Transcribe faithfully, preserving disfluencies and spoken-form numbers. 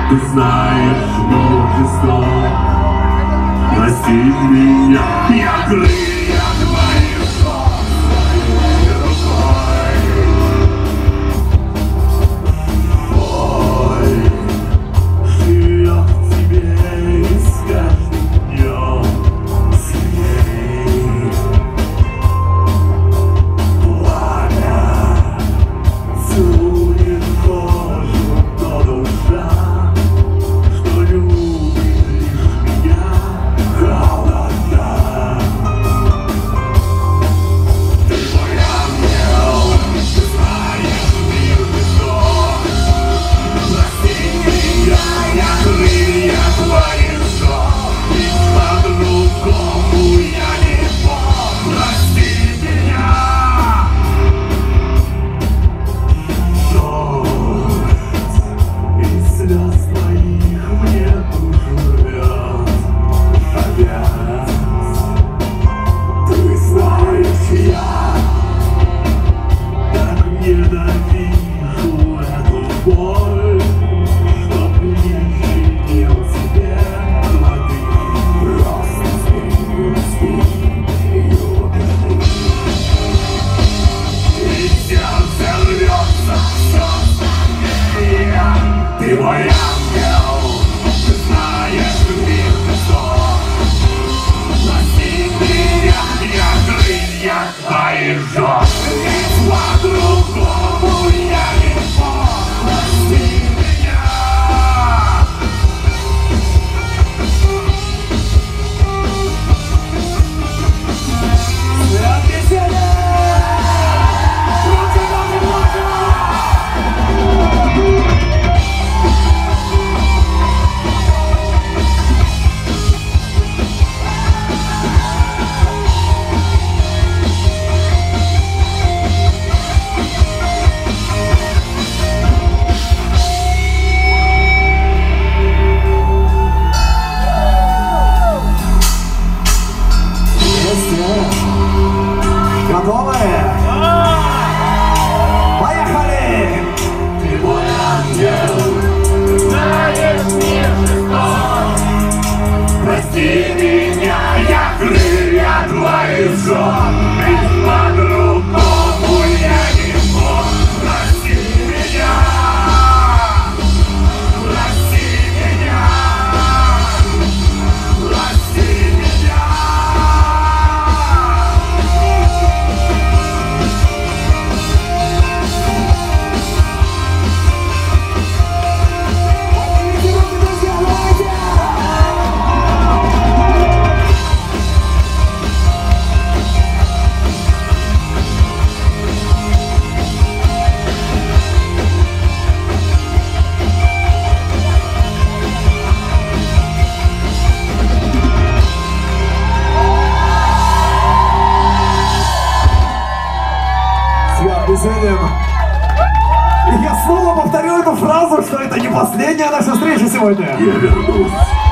Ты знаешь множество. Прости меня, я крылья твои своей рукой. Ой, живет в тебе и с каждым днем сильней. Пламя целует кожу, но душа, что любит лишь меня, холодна. Ты мой ангел, ты знаешь мир высот. Прости меня, я крылья твои жжет, ведь по-другому я не мог. Прости меня. Дождь из слез твоих мне душу рвет опять. Ты знаешь, я так ненавижу эту боль, чтоб причинил тебе, но ты просто спи, ее беды. И сердце рвется все сильнее. Ты мой ангел, ты знаешь мир высот. Прости меня, я крылья твои жжет, ведь по-другому я не мог. Прости меня. Свет веселья! Руки нам не можно! Готовы? Поехали! Ты мой ангел, ты знаешь мир жесток. Прости меня, я крылья твои жжет, ведь по-другому я не мог. Прости меня. Прости меня. Прости меня. Свят весельем. И я снова повторю эту фразу, что это не последняя наша встреча сегодня. Я вернусь.